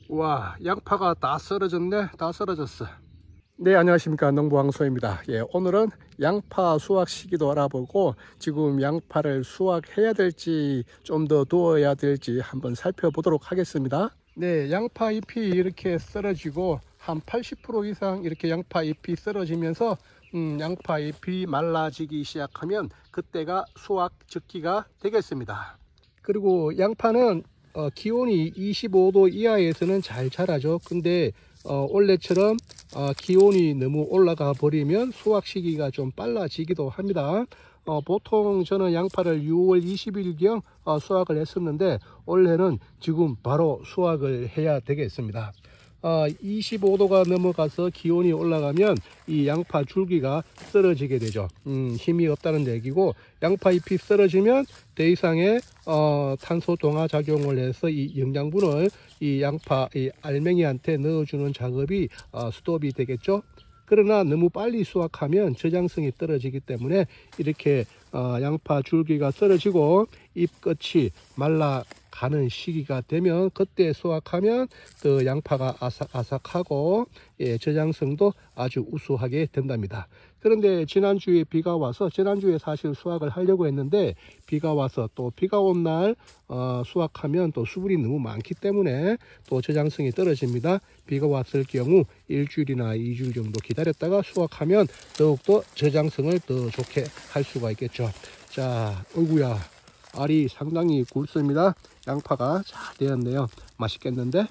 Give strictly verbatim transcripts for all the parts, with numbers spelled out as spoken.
와, 양파가 다 썰어졌네. 다 썰어졌어. 네, 안녕하십니까, 농부왕소입니다. 예, 오늘은 양파 수확 시기도 알아보고 지금 양파를 수확해야 될지 좀 더 두어야 될지 한번 살펴보도록 하겠습니다. 네, 양파 잎이 이렇게 썰어지고 한 팔십 퍼센트 이상 이렇게 양파 잎이 썰어지면서 음, 양파 잎이 말라지기 시작하면 그때가 수확 적기가 되겠습니다. 그리고 양파는 어, 기온이 이십오 도 이하에서는 잘 자라죠. 근데 어, 원래처럼 어, 기온이 너무 올라가 버리면 수확 시기가 좀 빨라지기도 합니다. 어, 보통 저는 양파를 유월 이십일경 어, 수확을 했었는데 올해는 지금 바로 수확을 해야 되겠습니다. 어, 이십오 도가 넘어가서 기온이 올라가면 이 양파 줄기가 쓰러지게 되죠. 음, 힘이 없다는 얘기고, 양파 잎이 쓰러지면 더 이상의 어, 탄소 동화 작용을 해서 이 영양분을 이 양파 이 알맹이한테 넣어주는 작업이 어, 스톱이 되겠죠. 그러나 너무 빨리 수확하면 저장성이 떨어지기 때문에 이렇게 어, 양파 줄기가 떨어지고 잎 끝이 말라가는 시기가 되면 그때 수확하면 그 양파가 아삭아삭하고 예, 저장성도 아주 우수하게 된답니다. 그런데 지난주에 비가 와서 지난주에 사실 수확을 하려고 했는데 비가 와서 또 비가 온 날 어, 수확하면 또 수분이 너무 많기 때문에 또 저장성이 떨어집니다. 비가 왔을 경우 일주일이나 이주일 정도 기다렸다가 수확하면 더욱더 저장성을 더 좋게 할 수가 있겠죠. 자, 어이구야, 알이 상당히 굵습니다. 양파가 잘 되었네요. 맛있겠는데?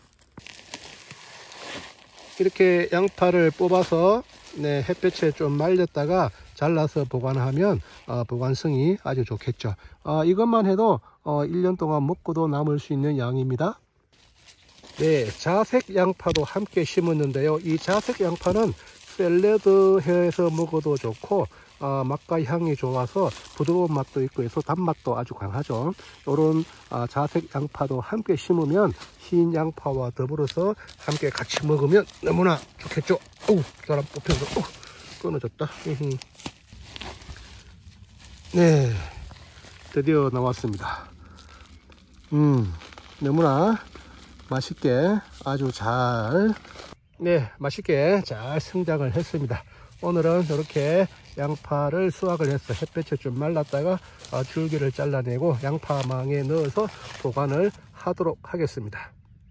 이렇게 양파를 뽑아서 네, 햇볕에 좀 말렸다가 잘라서 보관하면 어, 보관성이 아주 좋겠죠. 어, 이것만 해도 어, 일 년 동안 먹고도 남을 수 있는 양입니다. 네, 자색 양파도 함께 심었는데요. 이 자색 양파는 샐러드해서 먹어도 좋고 어, 맛과 향이 좋아서 부드러운 맛도 있고 해서 단맛도 아주 강하죠. 이런 어, 자색 양파도 함께 심으면 흰 양파와 더불어서 함께 같이 먹으면 너무나 좋겠죠. 어우, 사람 뽑혀서 어, 끊어졌다. 네, 드디어 나왔습니다. 음, 너무나 맛있게 아주 잘 네 맛있게 잘 성장을 했습니다. 오늘은 이렇게 양파를 수확을 해서 햇볕에 좀 말랐다가 어, 줄기를 잘라내고 양파망에 넣어서 보관을 하도록 하겠습니다.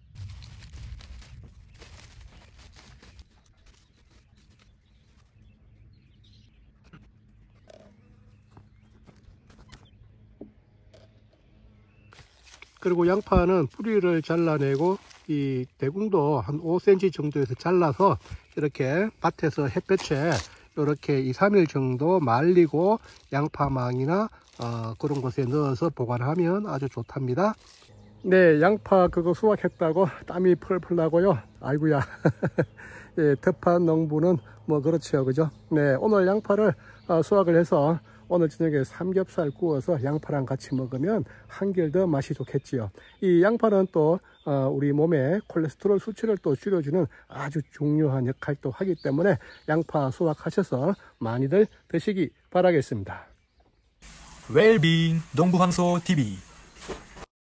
그리고 양파는 뿌리를 잘라내고 이 대궁도 한 오 센티미터 정도에서 잘라서 이렇게 밭에서 햇볕에 이렇게 이, 삼 일 정도 말리고 양파망이나 어, 그런 곳에 넣어서 보관하면 아주 좋답니다. 네, 양파 그거 수확했다고 땀이 펄펄 나고요. 아이고야. 예, 텃밭 농부는 뭐 그렇죠, 그죠? 네, 오늘 양파를 어, 수확을 해서 오늘 저녁에 삼겹살 구워서 양파랑 같이 먹으면 한결 더 맛이 좋겠지요. 이 양파는 또 어, 우리 몸에 콜레스테롤 수치를 또 줄여주는 아주 중요한 역할도 하기 때문에 양파 수확하셔서 많이들 드시기 바라겠습니다. 웰빙 농부황소 티비